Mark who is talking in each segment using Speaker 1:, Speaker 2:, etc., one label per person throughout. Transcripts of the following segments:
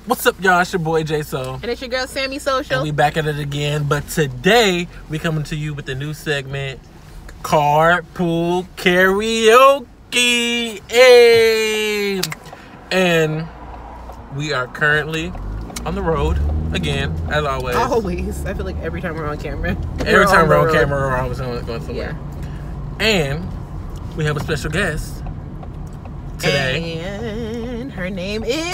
Speaker 1: What's up, y'all? It's your boy J So.
Speaker 2: And it's your girl Sammy Social.
Speaker 1: And we back at it again. But today we coming to you with the new segment, Carpool Karaoke. Hey! And we are currently on the road again, as always.
Speaker 2: Always. I feel like every time we're on camera.
Speaker 1: Every time we're on camera, we're always going somewhere.
Speaker 2: Yeah.
Speaker 1: And we have a special guest today.
Speaker 2: And her name is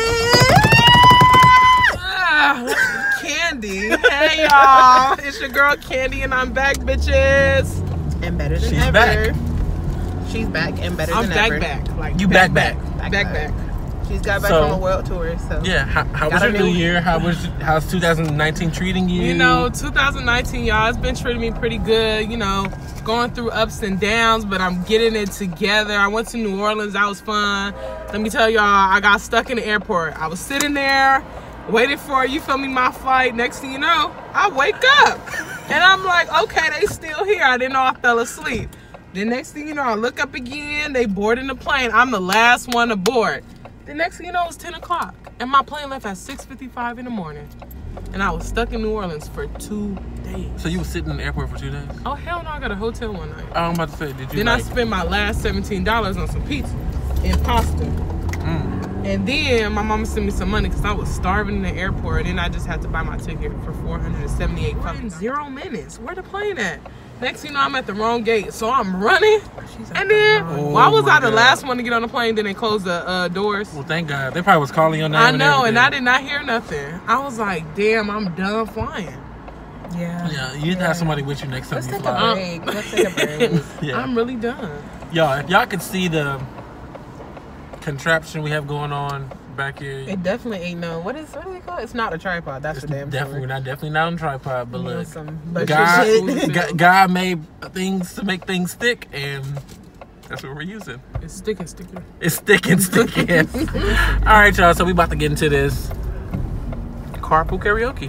Speaker 2: Candy. Hey y'all, it's your girl Candy, and I'm back, bitches. And better than
Speaker 1: She's
Speaker 2: ever.
Speaker 1: Back.
Speaker 2: She's back and better than ever.
Speaker 3: I'm back. Like
Speaker 1: You back.
Speaker 3: back.
Speaker 2: She's got back
Speaker 1: So,
Speaker 2: from a world tour. So
Speaker 1: Yeah, how was your new year? How's 2019 treating you?
Speaker 3: You know, 2019, y'all, it's been treating me pretty good. You know, going through ups and downs, but I'm getting it together. I went to New Orleans. That was fun. Let me tell y'all, I got stuck in the airport. I was sitting there, waiting for, you feel me, my flight. Next thing you know, I wake up. And I'm like, okay, they still here. I didn't know I fell asleep. The next thing you know, I look up again. They boarding the plane. I'm the last one aboard. The next thing you know, it's 10 o'clock. And my plane left at 6:55 in the morning. And I was stuck in New Orleans for 2 days.
Speaker 1: So you were sitting in the airport for 2 days?
Speaker 3: Oh, hell no, I got a hotel one night.
Speaker 1: I'm about to say, did you
Speaker 3: Then I spent my last $17 on some pizza and pasta. And then my mama sent me some money because I was starving in the airport. And I just had to buy my ticket for $478. In 0 minutes. Where the plane at? Next thing you know, I'm at the wrong gate. So I'm running. And then, why was I the last one to get on the plane? Then they closed the doors.
Speaker 1: Well, thank God. They probably was calling your name.
Speaker 3: I know, and I did not hear nothing. I was like, damn, I'm done flying.
Speaker 1: Yeah, you need to have somebody with you next time you fly.
Speaker 2: Let's take a break.
Speaker 1: Yeah.
Speaker 3: I'm really done.
Speaker 1: Y'all, if y'all could see the contraption we have going on back here.
Speaker 2: It definitely ain't no. What do they call it? It's not a tripod. That's for damn
Speaker 1: We're definitely not on tripod, but look,
Speaker 2: God,
Speaker 1: God made things to make things stick, and that's what we're using.
Speaker 3: It's sticking.
Speaker 1: It's sticking. All right, y'all. So we about to get into this carpool karaoke.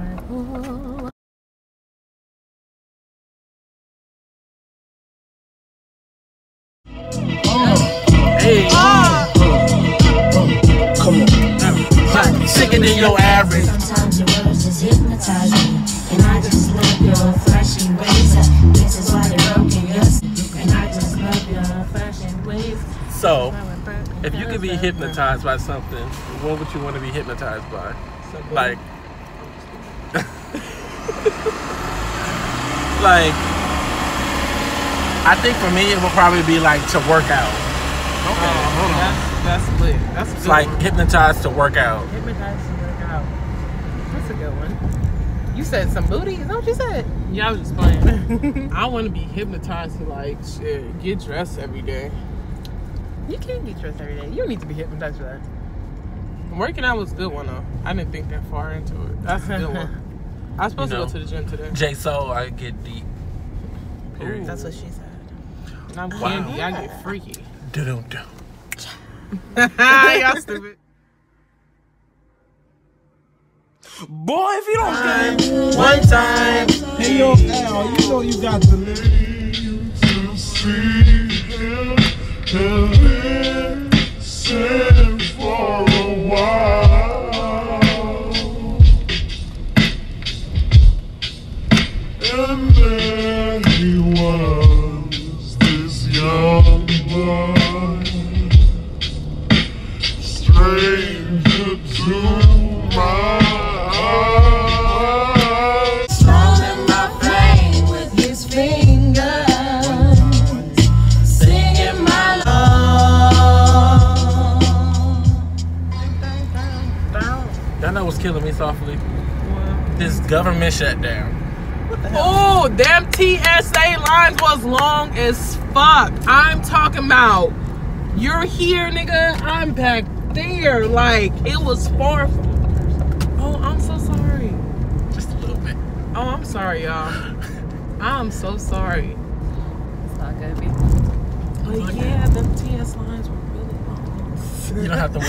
Speaker 1: Hey. Come on. Sicker than your average.
Speaker 4: Sometimes your words just hypnotize me, and I just love your flashy ways. This is why you're broken, yes. And I just love your fashion ways.
Speaker 1: So, if you could be hypnotized by something, what would you want to be hypnotized by? Like, I think for me it would probably be like to work out.
Speaker 3: Okay, hold on. That's lit. That's a good
Speaker 1: Like
Speaker 3: one.
Speaker 1: hypnotized to work out.
Speaker 2: hypnotized to work out. That's a good one. You said some booty. Is that what you said?
Speaker 3: Yeah, I was just playing. I want to be hypnotized to like shit, get dressed every day.
Speaker 2: You can't get dressed every day. You don't need to be hypnotized for that.
Speaker 3: Working out was a good one though. I didn't think that far into it. That's a good one. I was supposed to go to the gym today.
Speaker 1: J So I get deep. Period.
Speaker 2: That's what she said.
Speaker 3: And I'm Candy. I get freaky.
Speaker 1: Do.
Speaker 3: Y'all stupid.
Speaker 1: Boy, if you don't get it
Speaker 2: One time.
Speaker 5: Hey yo, Al, you know you got to live.
Speaker 6: For a while, and there he was, this young boy, stranger to my eyes.
Speaker 4: Rolling my flame with his fingers, singing my love.
Speaker 1: Y'all know what's killing me softly? This government shutdown.
Speaker 3: Oh, damn TSA lines was long as fuck. I'm talking about, you're here, nigga. I'm back there. Like, it was far. Oh, I'm so sorry.
Speaker 1: Just a little bit.
Speaker 3: Oh, I'm sorry, y'all. I'm so sorry.
Speaker 2: It's not good, baby.
Speaker 3: But yeah, the TS lines were really long.
Speaker 1: You don't have to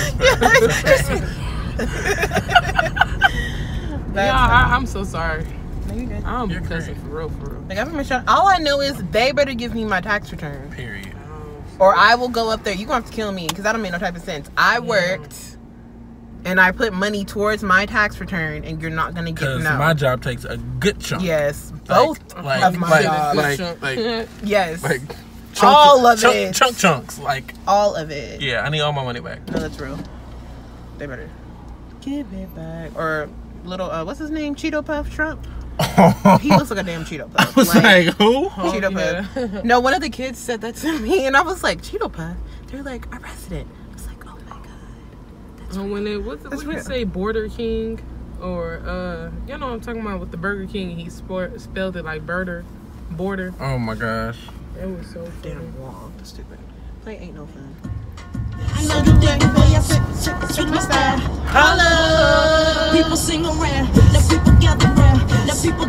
Speaker 1: whisper.
Speaker 3: I'm so sorry.
Speaker 2: No, you good.
Speaker 3: I'm
Speaker 1: You're
Speaker 3: cussing
Speaker 1: great.
Speaker 3: for real, for real.
Speaker 2: The government shut. All I know is they better give me my tax return,
Speaker 1: Period.
Speaker 2: or I will go up there. You gonna have to kill me because that don't make no type of sense. I worked and I put money towards my tax return, and you're not gonna get
Speaker 1: Because
Speaker 2: no.
Speaker 1: my job takes a good chunk.
Speaker 2: Yes, both of my jobs. Yes,
Speaker 1: like
Speaker 2: all of it.
Speaker 1: Chunks, like
Speaker 2: all of it.
Speaker 1: yeah. I need all my money back.
Speaker 2: No, that's real. They better give it back. Or little, what's his name? Cheeto Puff Trump. He looks like a damn Cheeto Puff.
Speaker 1: I was like, who?
Speaker 2: Cheeto Puff. No, one of the kids said that to me, and I was like, Cheeto Puff. They're like, our president. I was like, oh my god. That's
Speaker 3: when it what you say, Border King, or you know what I'm talking about with the Burger King. He spelled it like border.
Speaker 1: Oh my gosh.
Speaker 3: It was so
Speaker 2: damn wrong. That's stupid. Play ain't no fun.
Speaker 7: I know you did for your switch my style. Holla! People sing around, let people gather round, let people.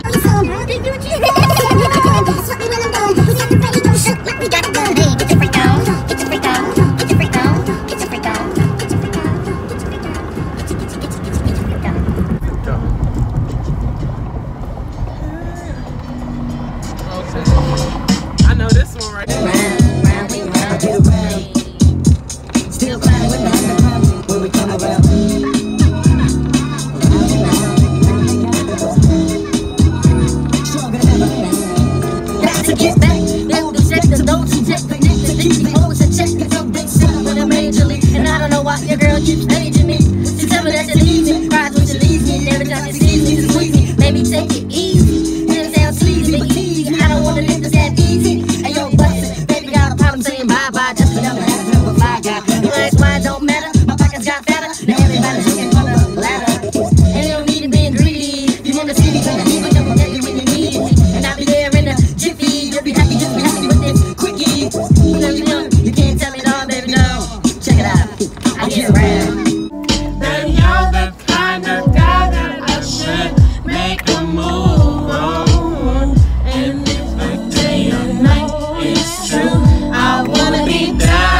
Speaker 3: I know this one right here.
Speaker 7: Still flying with the when we come around. Got to get back, able to check the don't you check the next thing. Always a check it's a big sound when I'm majorly. And I don't know why your girl keeps paging me. She tell me that she leaves me, cries when she leaves me. And every time she sees me, she squeeze me. Maybe take it easy. It sounds sleazy, but easy. I don't want to live this that easy. Hey yo, bustin', baby got a problem saying bye-bye. Just another ass with a fly guy. That's why it don't matter. My pockets got fatter. Now everybody's looking for the ladder. And you don't need to be greedy. You want to see me when you need me, I'm gonna tell you when you need me. And I'll be there in a jiffy. You'll be happy with this quickie. You can't tell me no, baby, no. Check it out. I get around.
Speaker 3: Then you're the kind of guy that I should make a move on. And if the day or night is true, I wanna be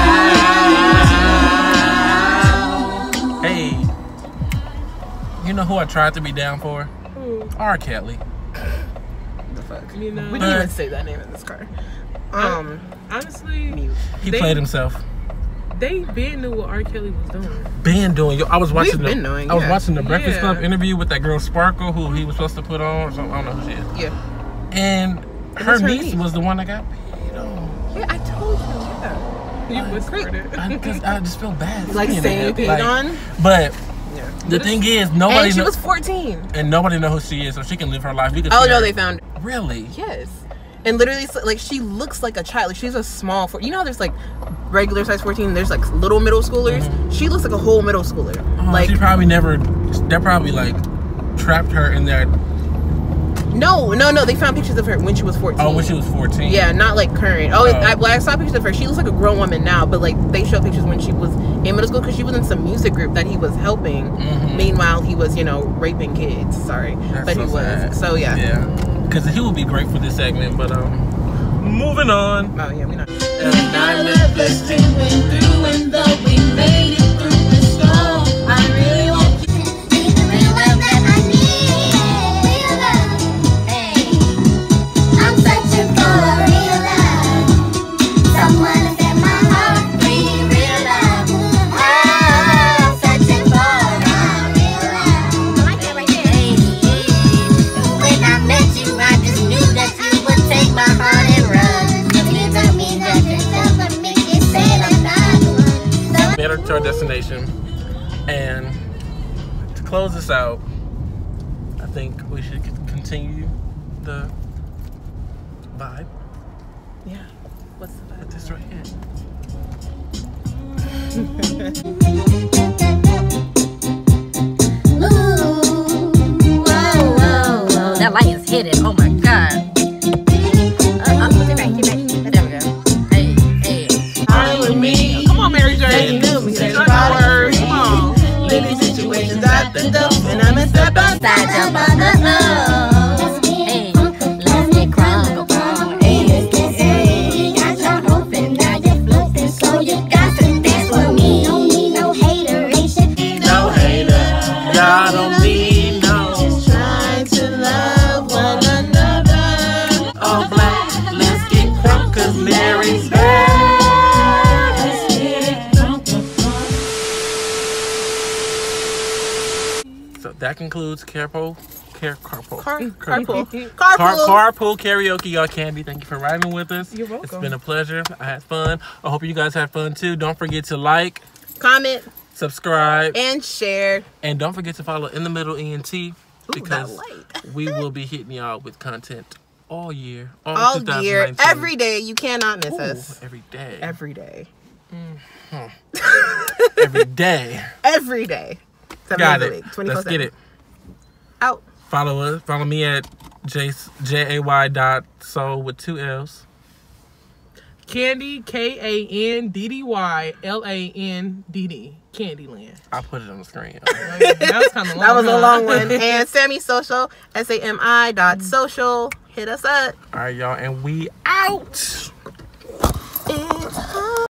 Speaker 3: down.
Speaker 1: Hey, you know who I tried to be down for? R. Kelly.
Speaker 2: the fuck.
Speaker 3: You know,
Speaker 2: We didn't even say that name in this car.
Speaker 3: honestly,
Speaker 1: He played himself.
Speaker 3: they been knew what R. Kelly was doing.
Speaker 1: Been doing. Yo, I was watching.
Speaker 2: We've been knowing,
Speaker 1: I was
Speaker 2: yeah.
Speaker 1: watching the Breakfast
Speaker 3: Yeah.
Speaker 1: Club interview with that girl Sparkle, who he was supposed to put on or something. I don't know who she is.
Speaker 2: Yeah.
Speaker 1: And her
Speaker 2: was her
Speaker 1: niece
Speaker 2: niece.
Speaker 1: was the one that got paid on.
Speaker 2: Yeah, I told you. Yeah.
Speaker 3: You whispered it.
Speaker 1: Because I just feel bad.
Speaker 2: Like
Speaker 1: saying
Speaker 2: saying
Speaker 1: that.
Speaker 2: paid
Speaker 1: Like,
Speaker 2: on.
Speaker 1: But
Speaker 2: Yeah.
Speaker 1: the thing is, nobody
Speaker 2: And she
Speaker 1: knows.
Speaker 2: was 14.
Speaker 1: And nobody know who she is, so she can live her life. We could
Speaker 2: Oh
Speaker 1: see
Speaker 2: no,
Speaker 1: her.
Speaker 2: they found.
Speaker 1: Really?
Speaker 2: Yes. And literally, like, she looks like a child. Like, she's a small. You know how there's like regular size 14. There's like little middle schoolers. She looks like a whole middle schooler.
Speaker 1: Oh,
Speaker 2: like,
Speaker 1: she probably never. They probably like trapped her in there.
Speaker 2: no. They found pictures of her when she was 14.
Speaker 1: Oh, when she was 14.
Speaker 2: Yeah, not like current. I saw pictures of her. She looks like a grown woman now, but like they showed pictures when she was in middle school because she was in some music group that he was helping. Meanwhile, he was, raping kids. Sorry,
Speaker 1: That's
Speaker 2: but
Speaker 1: so
Speaker 2: he was.
Speaker 1: sad.
Speaker 2: So yeah.
Speaker 1: Yeah. Because he would be great for this segment, but moving on.
Speaker 2: Oh yeah, we not.
Speaker 7: I love this thing we're doing, though we made it through the storm. I really want you to be the real love that I need. Real love. Hey, I'm searching for a real love. Someone to set my heart free. Real love. I'm searching for a real love. I like that right there. Hey, when I met you, I just knew that you would take my heart and run. You told me that you're for me. You said I'm not the one.
Speaker 1: Made her to our destination. And to close this out, I think we should continue the vibe.
Speaker 2: Yeah. What's the
Speaker 1: With this right here.
Speaker 7: Ooh, whoa. That light is hidden. Oh my god. Get back. There we go. Hey.
Speaker 3: Fine with me. Come on, Mary J. Say the words. Come on.
Speaker 2: Living situations at the dump, and I'm a step outside.
Speaker 7: Side jump on the floor. Hey, let's get crunk. Hey, got your open, now you're floating, so you got to dance with me. Don't need no hateration.
Speaker 1: No hater. Y'all don't need no.
Speaker 2: Trying to love one another.
Speaker 1: All black. Let's get crunk, cause Mary's back. So that concludes carpool
Speaker 2: Carpool
Speaker 1: karaoke. Y'all, Candy, thank you for riding with us.
Speaker 3: You're welcome.
Speaker 1: It's been a pleasure. I had fun. I hope you guys had fun too. Don't forget to like,
Speaker 2: comment,
Speaker 1: subscribe,
Speaker 2: and share.
Speaker 1: and don't forget to follow In the Middle ENT because
Speaker 2: that light.
Speaker 1: we will be hitting y'all with content all year,
Speaker 2: All year,
Speaker 1: 2019.
Speaker 2: every day. You cannot miss us.
Speaker 1: Every day.
Speaker 2: Every day.
Speaker 1: Every day.
Speaker 2: Every day. 7
Speaker 1: Got
Speaker 2: days a
Speaker 1: it.
Speaker 2: week,
Speaker 1: Let's get it.
Speaker 2: Out.
Speaker 1: Follow us. Follow me at jay.soul with 2 L's.
Speaker 3: Candy, KANDDYLANDD. Candyland.
Speaker 1: I'll put it on the screen.
Speaker 3: That was kind of long.
Speaker 2: That was a
Speaker 3: huh?
Speaker 2: long one. And Sammy Social, SAMI.social. Hit us up.
Speaker 1: All right, y'all, and we out.
Speaker 2: It's